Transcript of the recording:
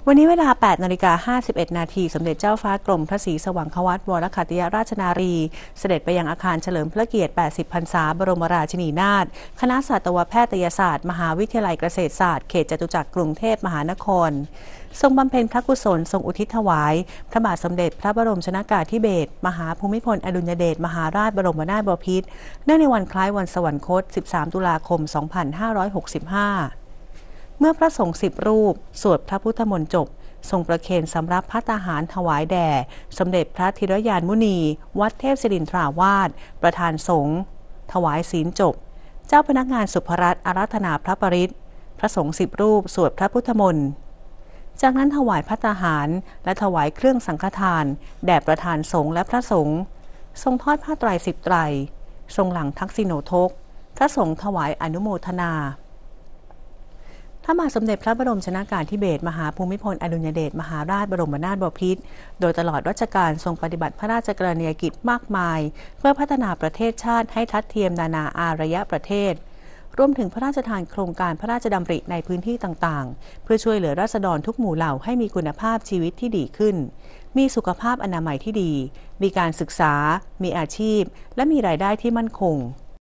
วันนี้เวลา 8:51 นาทีสมเด็จเจ้าฟ้ากรมพระศรีสว่างควัตวรขัตติยราชนารีเสด็จไปยังอาคารเฉลิมพระเกียรติ 80 พรรษาบรมราชินีนาถคณะสัตวแพทยศาสตร์มหาวิทยาลัยเกษตรศาสตร์เขตจตุจักรกรุงเทพมหานครทรงบำเพ็ญพระกุศลทรงอุทิศถวายพระบาทสมเด็จพระบรมชนกาธิเบศรมหาภูมิพลอดุลยเดชมหาราชบรมนาถบพิตรเนื่องในวันคล้ายวันสวรรคต 13 ตุลาคม 2565 เมื่อพระสงฆ์10 รูปสวดพระพุทธมนต์จบทรงประเคนสำรับภัตตาหารถวายแด่สมเด็จพระธีรยานมุนีวัดเทพศิรินทราวาสประธานสงฆ์ถวายศีลจบเจ้าพนักงานสุภรัตน์อาราธนาพระปริตรพระสงฆ์10 รูปสวดพระพุทธมนต์จากนั้นถวายภัตตาหารและถวายเครื่องสังฆทานแด่ประธานสงฆ์และพระสงฆ์ทรงทอดผ้าไตร10 ไตรทรงหลังทักษิโณทกพระสงฆ์ถวายอนุโมทนาพระบาทสมเด็จพระบรมชนกาธิเบศรมหาภูมิพลอดุลยเดชมหาราชบรมนาถบพิตรโดยตลอดรัชกาลทรงปฏิบัติพระราชกรณียกิจมากมายเพื่อพัฒนาประเทศชาติให้ทัดเทียมนานาอารยประเทศรวมถึงพระราชทานโครงการพระราชดำริในพื้นที่ต่างๆเพื่อช่วยเหลือราษฎรทุกหมู่เหล่าให้มีคุณภาพชีวิตที่ดีขึ้นมีสุขภาพอนามัยที่ดีมีการศึกษามีอาชีพและมีรายได้ที่มั่นคง